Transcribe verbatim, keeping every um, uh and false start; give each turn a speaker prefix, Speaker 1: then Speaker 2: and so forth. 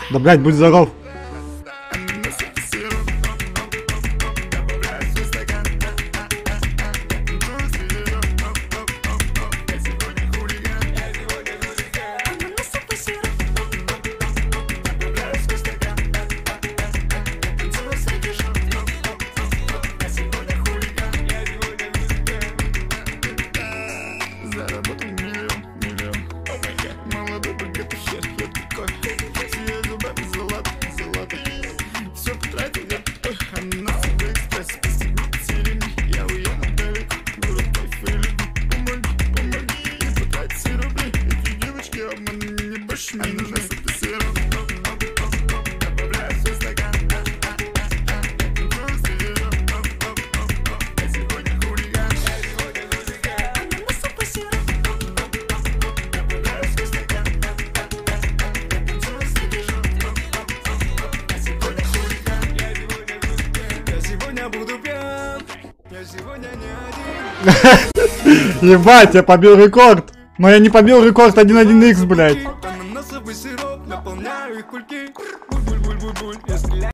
Speaker 1: Да, блядь, будь здоров. Ебать, я побил рекорд. Но я не побил рекорд один один икс, блядь. Ананасовый сироп, наполняю их кульки.